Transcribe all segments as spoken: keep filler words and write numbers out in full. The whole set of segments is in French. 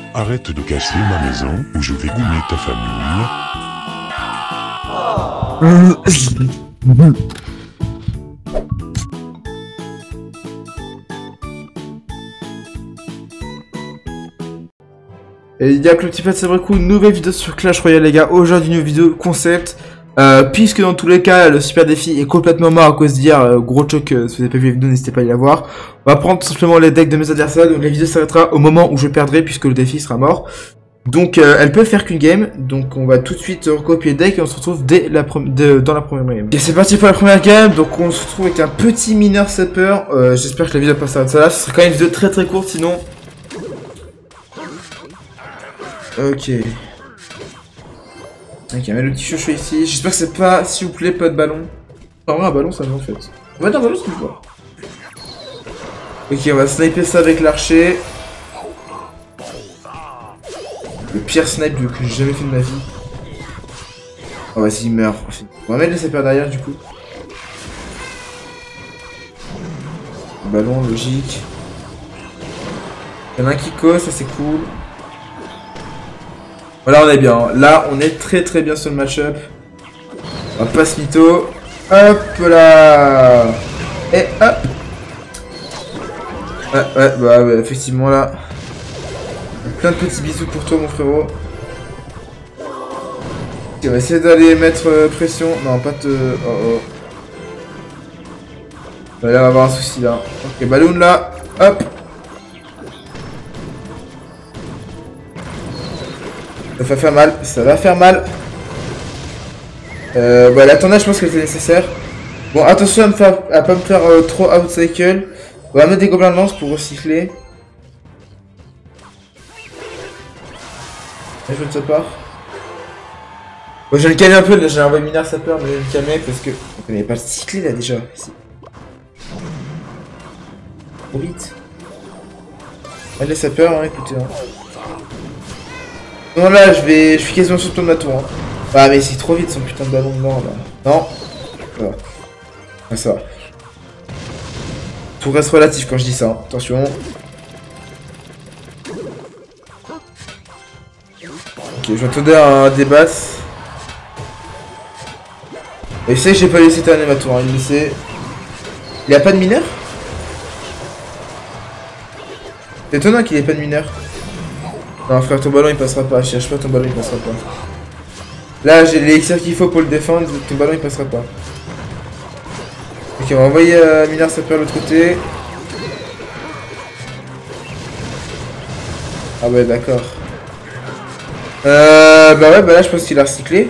Arrête de casser ma maison ou je vais goumer ta famille. Et il y a que le petit fait, c'est vrai coup, nouvelle vidéo sur Clash Royale les gars, aujourd'hui une vidéo concept, euh, puisque dans tous les cas le super défi est complètement mort à cause d'hier, euh, gros choc, euh, si vous n'avez pas vu la vidéo n'hésitez pas à y la voir. On va prendre tout simplement les decks de mes adversaires, donc la vidéo s'arrêtera au moment où je perdrai puisque le défi sera mort. Donc euh, elle peut faire qu'une game, donc on va tout de suite recopier le deck et on se retrouve dès la de, dans la première game. Et c'est parti pour la première game, donc on se retrouve avec un petit mineur sapper, euh, j'espère que la vidéo passera de ça là, ce sera quand même une vidéo très très courte sinon... Ok. Ok, on met le petit chouchou ici. J'espère que c'est pas, s'il vous plaît, pas de ballon. Enfin, un ballon, ça va en fait. On va dire un ballon, c'est quoi. Ok, on va sniper ça avec l'archer. Le pire snipe que j'ai jamais fait de ma vie. Oh, vas-y, il meurt. On va mettre les sapeurs derrière, du coup. Ballon, logique. Il y en a un qui cause, ça c'est cool. Voilà, on est bien. Là, on est très très bien sur le match-up. On va pas se mytho. Hop là. Et hop. Ouais, ouais, bah ouais, effectivement là. Plein de petits bisous pour toi, mon frérot. Ok, on va essayer d'aller mettre euh, pression. Non, pas te... Oh oh. Bah, là, on va avoir un souci là. Ok, ballon là. Hop. Ça va faire mal, ça va faire mal. Euh, bah l'attendage, je pense que c'est nécessaire. Bon, attention à, me faire, à pas me faire euh, trop out-cycle. On va mettre des gobelins de lance pour recycler. Et je ne sais pas. Bon, je vais le calmer un peu, là j'ai envoyé mineur sapeur, mais je vais le calmer parce que... On n'avait pas le cycler là déjà. Ici. Trop vite. Allez, sapeurs, hein, écoutez. Hein. Non là je vais. Je suis quasiment sur le tour de ma tour hein. Ah mais c'est trop vite son putain de ballon de mort là. Non. Ça va. Ah, ça va. Tout reste relatif quand je dis ça. Hein. Attention. Ok, je m'attendais à un débat. Et je sais que j'ai pas laissé terminer ma tour, hein. Il le sait. Il a pas de mineur? C'est étonnant qu'il ait pas de mineur. Non frère, ton ballon il passera pas, je cherche pas, ton ballon il passera pas. Là j'ai l'élixir qu'il faut pour le défendre, ton ballon il passera pas. Ok, on va envoyer euh, mineur sapeur de l'autre côté. Ah ouais d'accord. Euh bah ouais bah là je pense qu'il a recyclé.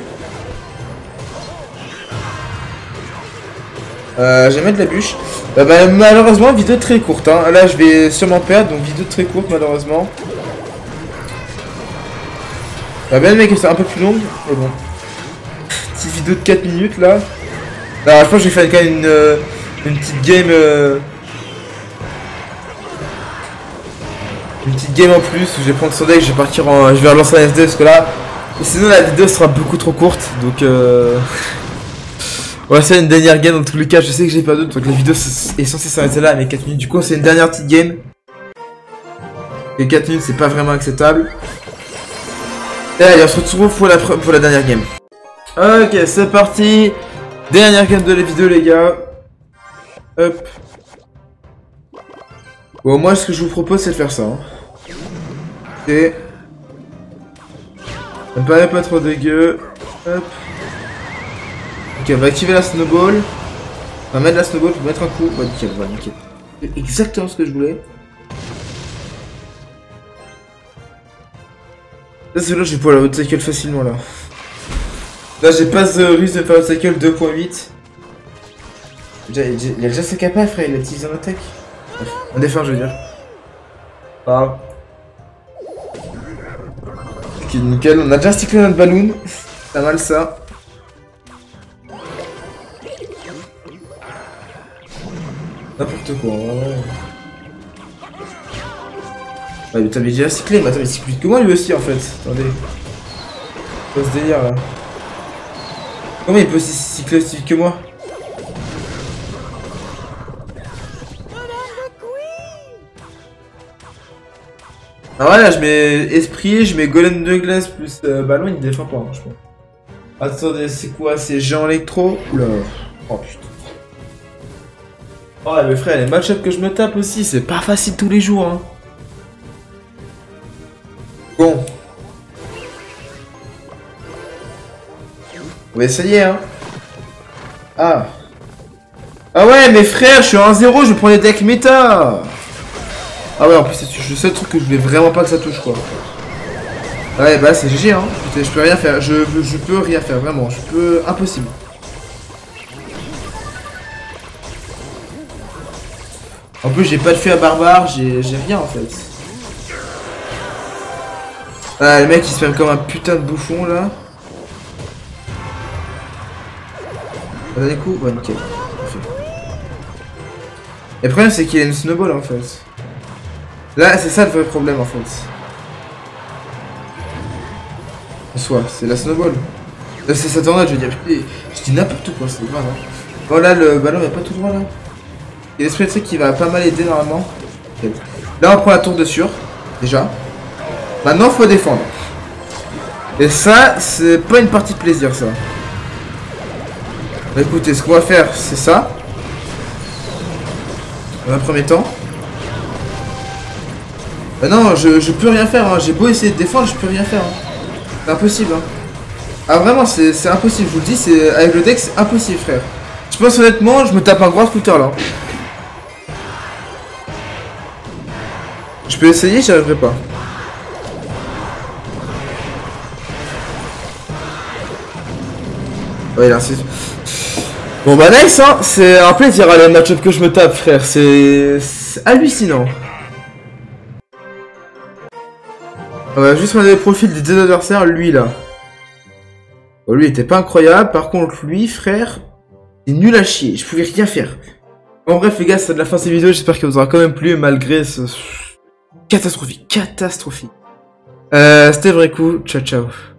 Euh je vais mettre la bûche. Bah, bah malheureusement vidéo très courte hein. Là je vais sûrement perdre donc vidéo très courte malheureusement. La belle mec, c'est un peu plus longue, mais bon. Petite vidéo de quatre minutes là. Alors, je pense que je vais faire quand même une, euh, une petite game. Euh... Une petite game en plus où je vais prendre son deck, je vais partir en. Je vais relancer un S D parce que là. Sinon, la vidéo sera beaucoup trop courte donc. Euh... On va faire une dernière game dans tous les cas. Je sais que j'ai pas d'autres donc la vidéo est censée s'arrêter là, mais quatre minutes. Du coup, c'est une dernière petite game. Et quatre minutes, c'est pas vraiment acceptable. Et allez, on se retrouve pour la, pour la dernière game. Ok, c'est parti. Dernière game de la vidéo, les gars. Hop. Bon, moi, ce que je vous propose, c'est de faire ça. Hein. Ok. Ça me paraît pas trop dégueu. Hop. Ok, on va activer la snowball. On va mettre la snowball pour mettre un coup. Bah, nickel, voilà, nickel. C'est exactement ce que je voulais. Là, c'est là je vais pouvoir la out-cycle facilement là. Là, j'ai pas de risque de faire out-cycle deux point huit. Il a déjà ses capas, frère, il a utilisé en attaque. En défense, je veux dire. Ah. Ok, nickel, on a déjà cyclé notre balloon. Pas mal ça. N'importe quoi, ouais. Ouais, mais t'avais déjà cyclé, mais attends, mais c'est plus vite que moi lui aussi en fait. Attendez. C'est quoi ce délire là? Comment il peut aussi cycler aussi vite que moi? Ah voilà, je mets esprit, je mets golem de glace plus euh, ballon, il défend pas, hein, je pense. Attendez, c'est quoi? C'est géant électro? Oula. Oh putain. Oh mais frère, les match-up que je me tape aussi, c'est pas facile tous les jours, hein. Bon. On va essayer, hein. Ah. Ah ouais, mais frère, je suis à un zéro, je prends les decks méta. Ah ouais, en plus, c'est le seul truc que je voulais vraiment pas que ça touche, quoi. Ouais, bah c'est G G, hein. Putain, je peux rien faire, je, je peux rien faire, vraiment. Je peux... Impossible. En plus, j'ai pas de feu à barbare, j'ai rien, en fait. Ah, le mec, il se fait comme un putain de bouffon, là. On a des coups? Ouais, nickel. Parfait. Et le problème, c'est qu'il a une snowball, en fait. Là, c'est ça le vrai problème, en fait. En soi, c'est la snowball. Là, c'est sa tornade, je veux dire. Je dis n'importe quoi, c'est grave. Hein. Bon, là, le ballon, il a pas tout droit, là. Il y a l'esprit de truc qui va pas mal aider, normalement. Okay. Là, on prend la tour de sûr, déjà. Maintenant, faut défendre. Et ça, c'est pas une partie de plaisir, ça. Bah, écoutez, ce qu'on va faire, c'est ça. Dans un premier temps. Bah non, je, je peux rien faire, hein. J'ai beau essayer de défendre, je peux rien faire. Hein. C'est impossible. Hein. Ah vraiment, c'est impossible, je vous le dis, c'est avec le deck, c'est impossible, frère. Je pense honnêtement, je me tape un gros scooter, là. Je peux essayer, j'y arriverai pas. Ouais, là, c'est... Bon bah nice, hein. C'est un plaisir, les match-up que je me tape, frère. C'est hallucinant. On va juste regarder le profil des deux adversaires, lui là. Bon, lui il était pas incroyable, par contre lui frère, c'est nul à chier, je pouvais rien faire. Bon bref les gars, c'est de la fin de cette vidéo, j'espère qu'elle vous aura quand même plu malgré ce... Catastrophique, catastrophique. Euh, c'était vrai coup, ciao ciao.